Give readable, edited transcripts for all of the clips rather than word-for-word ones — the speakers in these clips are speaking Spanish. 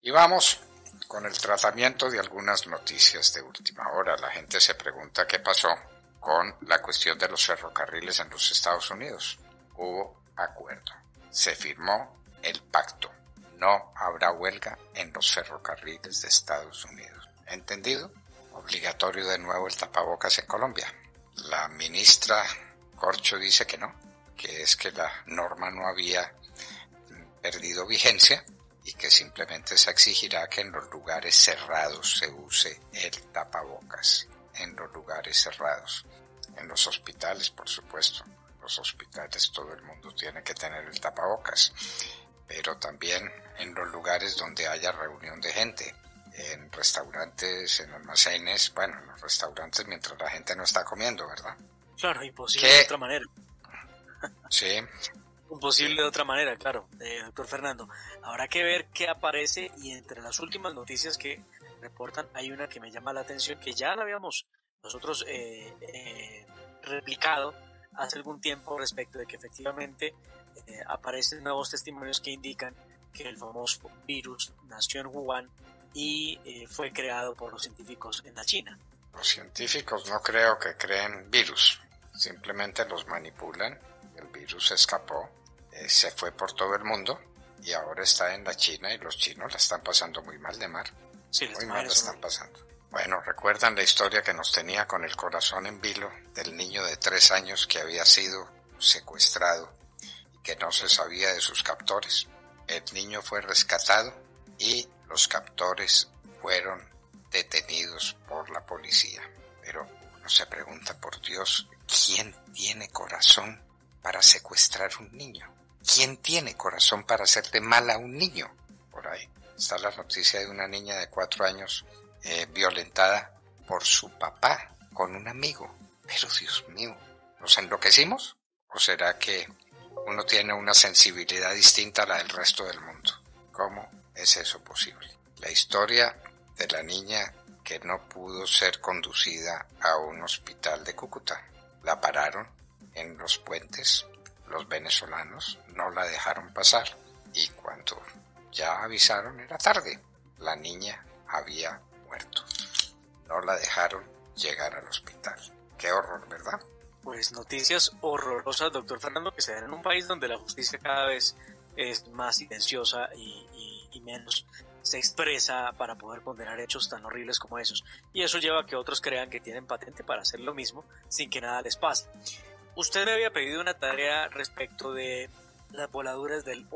Y vamos con el tratamiento de algunas noticias de última hora. La gente se pregunta qué pasó con la cuestión de los ferrocarriles en los Estados Unidos. Hubo acuerdo. Se firmó el pacto. No habrá huelga en los ferrocarriles de Estados Unidos. ¿Entendido? Obligatorio de nuevo el tapabocas en Colombia. La ministra Corcho dice que no, que es que la norma no había perdido vigencia y que simplemente se exigirá que en los lugares cerrados se use el tapabocas. En los lugares cerrados. En los hospitales, por supuesto. Los hospitales, todo el mundo tiene que tener el tapabocas. Pero también en los lugares donde haya reunión de gente. En restaurantes, en almacenes, bueno, en los restaurantes mientras la gente no está comiendo, ¿verdad? Claro, imposible de otra manera. Sí. Imposible de otra manera, claro, doctor Fernando. Habrá que ver qué aparece y entre las últimas noticias que reportan hay una que me llama la atención, que ya la habíamos nosotros replicado hace algún tiempo respecto de que efectivamente aparecen nuevos testimonios que indican que el famoso virus nació en Wuhan y fue creado por los científicos en la China. Los científicos no creo que creen virus, simplemente los manipulan. El virus escapó, se fue por todo el mundo y ahora está en la China y los chinos la están pasando muy mal de mar. Sí, muy mal la están pasando. Bueno, ¿recuerdan la historia que nos tenía con el corazón en vilo del niño de 3 años que había sido secuestrado y que no se sabía de sus captores? El niño fue rescatado y los captores fueron detenidos por la policía. Pero uno se pregunta, por Dios, ¿quién tiene corazón para secuestrar un niño? ¿Quién tiene corazón para hacerle mal a un niño? Por ahí está la noticia de una niña de 4 años violentada por su papá con un amigo. Pero Dios mío, ¿nos enloquecimos? ¿O será que uno tiene una sensibilidad distinta a la del resto del mundo? ¿Cómo es eso posible? La historia de la niña que no pudo ser conducida a un hospital de Cúcuta. La pararon en los puentes, los venezolanos no la dejaron pasar y cuando ya avisaron era tarde. La niña había muerto. No la dejaron llegar al hospital. Qué horror, ¿verdad? Pues noticias horrorosas, doctor Fernando, que se dan en un país donde la justicia cada vez es más silenciosa y menos se expresa para poder condenar hechos tan horribles como esos. Y eso lleva a que otros crean que tienen patente para hacer lo mismo sin que nada les pase. Usted me había pedido una tarea respecto de las voladuras del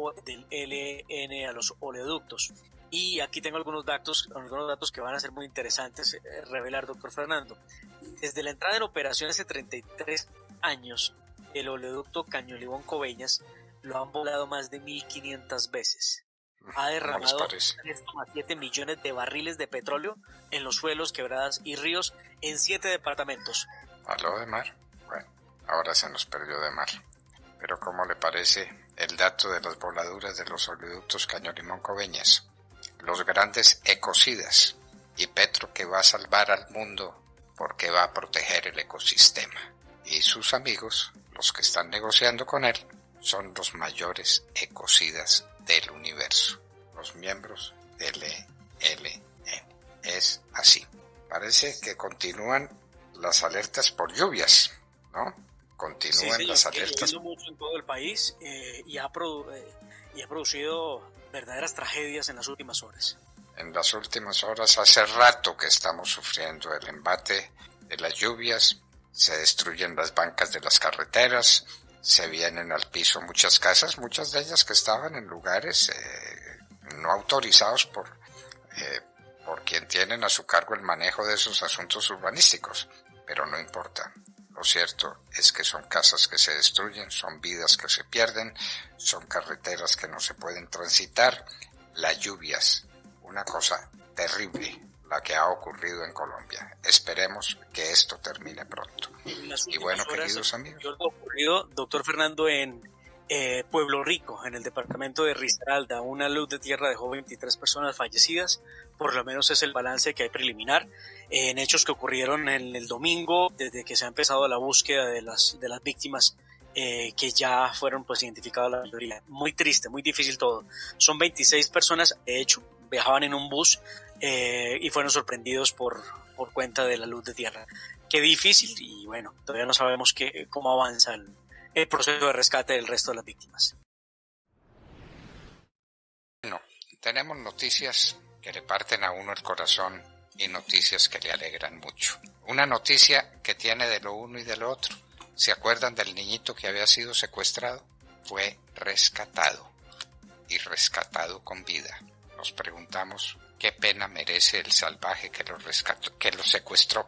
LN a los oleoductos. Y aquí tengo algunos datos que van a ser muy interesantes revelar, doctor Fernando. Desde la entrada en operación hace 33 años, el oleoducto Caño-Limón-Coveñas lo han volado más de 1.500 veces. Ha derramado 3,7 millones de barriles de petróleo en los suelos, quebradas y ríos en 7 departamentos. ¿Habló de mar? Bueno, ahora se nos perdió de mar. Pero ¿cómo le parece el dato de las voladuras de los oleoductos Caño-Limón-Coveñas? Los grandes ecocidas y Petro que va a salvar al mundo porque va a proteger el ecosistema. Y sus amigos, los que están negociando con él, son los mayores ecocidas del universo, los miembros del ELN. Es así. Parece que continúan las alertas por lluvias, ¿no? Continúan las alertas. Sí, mucho en todo el país y ha producido verdaderas tragedias en las últimas horas. En las últimas horas, hace rato que estamos sufriendo el embate de las lluvias, se destruyen las bancas de las carreteras, se vienen al piso muchas casas, muchas de ellas que estaban en lugares no autorizados por quien tienen a su cargo el manejo de esos asuntos urbanísticos, pero no importa. Lo cierto es que son casas que se destruyen, son vidas que se pierden, son carreteras que no se pueden transitar, las lluvias, una cosa terrible la que ha ocurrido en Colombia. Esperemos que esto termine pronto. Y bueno, queridos amigos. Lo ocurrido, doctor Fernando, en Pueblo Rico, en el departamento de Risaralda, una luz de tierra dejó 23 personas fallecidas, por lo menos es el balance que hay preliminar, en hechos que ocurrieron en el domingo, desde que se ha empezado la búsqueda de las víctimas, que ya fueron pues identificadas la mayoría. Muy triste, muy difícil todo. Son 26 personas, de hecho, viajaban en un bus y fueron sorprendidos por cuenta de la luz de tierra. Qué difícil, y bueno, todavía no sabemos cómo avanza el proceso de rescate del resto de las víctimas. Bueno, tenemos noticias que le parten a uno el corazón y noticias que le alegran mucho. Una noticia que tiene de lo uno y de lo otro. ¿Se acuerdan del niñito que había sido secuestrado? Fue rescatado, y rescatado con vida. Nos preguntamos qué pena merece el salvaje que lo secuestró.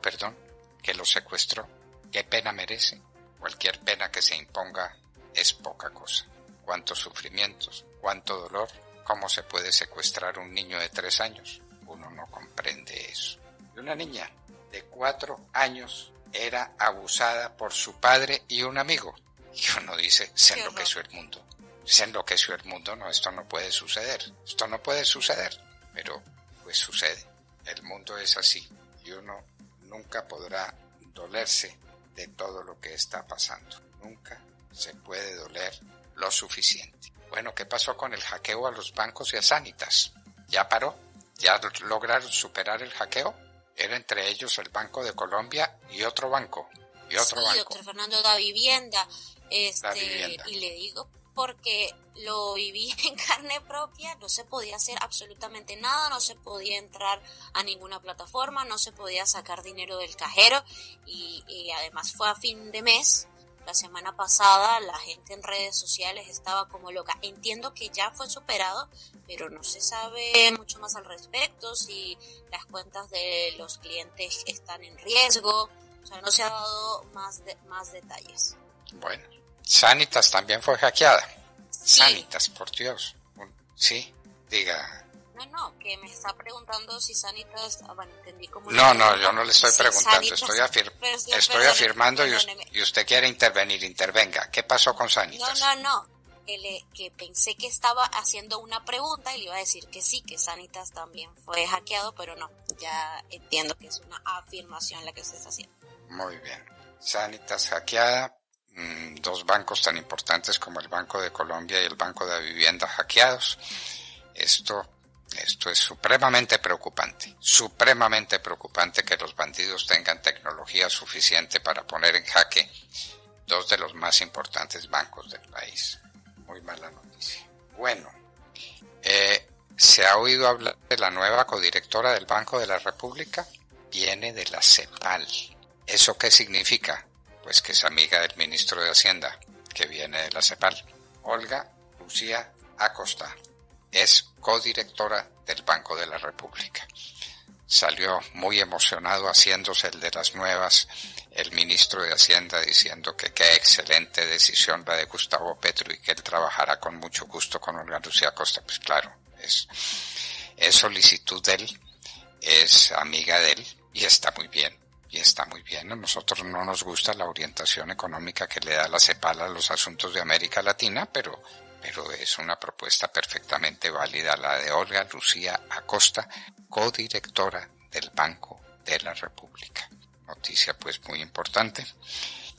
¿Qué pena merece? Cualquier pena que se imponga es poca cosa. Cuántos sufrimientos, cuánto dolor. ¿Cómo se puede secuestrar un niño de 3 años? Uno no comprende eso. Y una niña de 4 años era abusada por su padre y un amigo. Y uno dice, se enloqueció el mundo. Se enloqueció el mundo, no, esto no puede suceder. Esto no puede suceder. Pero, pues sucede. El mundo es así. Y uno nunca podrá dolerse de todo lo que está pasando. Nunca se puede doler lo suficiente. Bueno, ¿qué pasó con el hackeo a los bancos y a Sanitas? ¿Ya paró? ¿Ya lograron superar el hackeo? Era entre ellos el Banco de Colombia y otro banco. Doctor Fernando, la vivienda. La vivienda. Y le digo porque lo viví en carne propia, no se podía hacer absolutamente nada, no se podía entrar a ninguna plataforma, no se podía sacar dinero del cajero y además fue a fin de mes. La semana pasada la gente en redes sociales estaba como loca. Entiendo que ya fue superado, pero no se sabe mucho más al respecto, si las cuentas de los clientes están en riesgo. O sea, no se ha dado más detalles. Bueno, Sanitas también fue hackeada. Sí. Sanitas, por Dios. Sí, diga. No, que me está preguntando si Sanitas... Bueno, entendí como... No, yo no le estoy preguntando, Sanitas, estoy afirmando y usted quiere intervenir, intervenga. ¿Qué pasó con Sanitas? No, que pensé que estaba haciendo una pregunta y le iba a decir que sí, que Sanitas también fue hackeado, pero no, ya entiendo que es una afirmación la que usted está haciendo. Muy bien. Sanitas hackeada, 2 bancos tan importantes como el Banco de Colombia y el Banco de Vivienda hackeados. Esto es supremamente preocupante que los bandidos tengan tecnología suficiente para poner en jaque 2 de los más importantes bancos del país. Muy mala noticia. Bueno, ¿se ha oído hablar de la nueva codirectora del Banco de la República? Viene de la CEPAL. ¿Eso qué significa? Pues que es amiga del ministro de Hacienda, que viene de la CEPAL. Olga Lucía Acosta es codirectora del Banco de la República. Salió muy emocionado haciéndose el de las nuevas el ministro de Hacienda diciendo que qué excelente decisión la de Gustavo Petro y que él trabajará con mucho gusto con Olga Lucía Acosta. Pues claro, es solicitud de él, es amiga de él y está muy bien. A nosotros no nos gusta la orientación económica que le da la CEPAL a los asuntos de América Latina, pero es una propuesta perfectamente válida la de Olga Lucía Acosta, codirectora del Banco de la República. Noticia pues muy importante.